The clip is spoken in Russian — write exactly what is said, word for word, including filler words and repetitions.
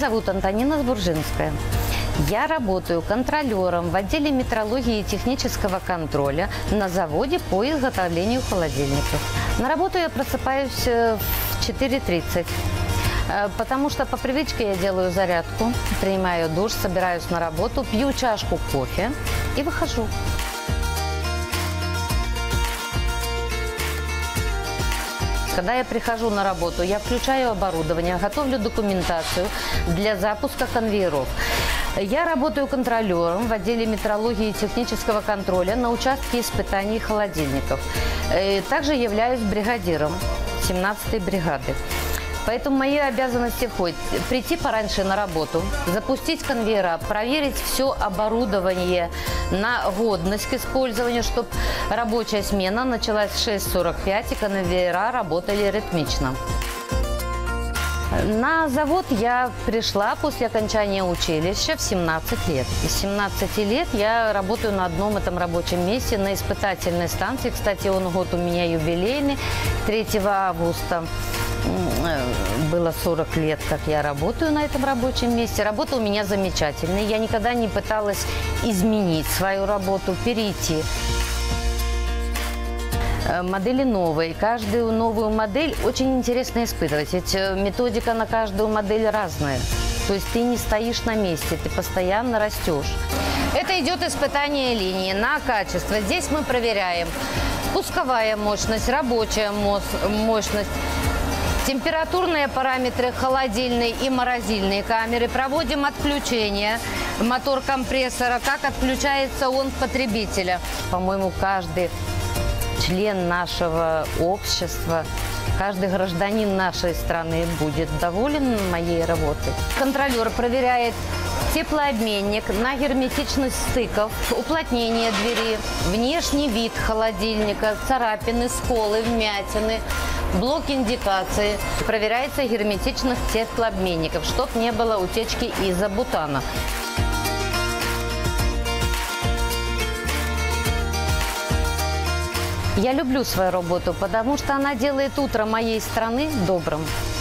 зовут Антонина Сбуржинская. Я работаю контролером в отделе метрологии и технического контроля на заводе по изготовлению холодильников. На работу я просыпаюсь в четыре тридцать, потому что по привычке я делаю зарядку, принимаю душ, собираюсь на работу, пью чашку кофе и выхожу. Когда я прихожу на работу, я включаю оборудование, готовлю документацию для запуска конвейеров. Я работаю контролером в отделе метрологии и технического контроля на участке испытаний холодильников. Также являюсь бригадиром семнадцатой бригады. Поэтому мои обязанности входят прийти пораньше на работу, запустить конвейера, проверить все оборудование на годность к использованию, чтобы рабочая смена началась в шесть сорок пять и конвейера работали ритмично. На завод я пришла после окончания училища в семнадцать лет. Из семнадцати лет я работаю на одном этом рабочем месте, на испытательной станции. Кстати, он год у меня юбилейный, третьего августа. Было сорок лет, как я работаю на этом рабочем месте. Работа у меня замечательная. Я никогда не пыталась изменить свою работу, перейти. Модели новые. Каждую новую модель очень интересно испытывать. Ведь методика на каждую модель разная. То есть ты не стоишь на месте, ты постоянно растешь. Это идет испытание линии на качество. Здесь мы проверяем пусковая мощность, рабочая мощность, температурные параметры холодильной и морозильной камеры. Проводим отключение мотор-компрессора, как отключается он потребителя. По-моему, каждый член нашего общества, каждый гражданин нашей страны будет доволен моей работой. Контролер проверяет теплообменник на герметичность стыков, уплотнение двери, внешний вид холодильника, царапины, сколы, вмятины, блок индикации. Проверяется герметичность теплообменников, чтобы не было утечки изобутана. Я люблю свою работу, потому что она делает утро моей страны добрым.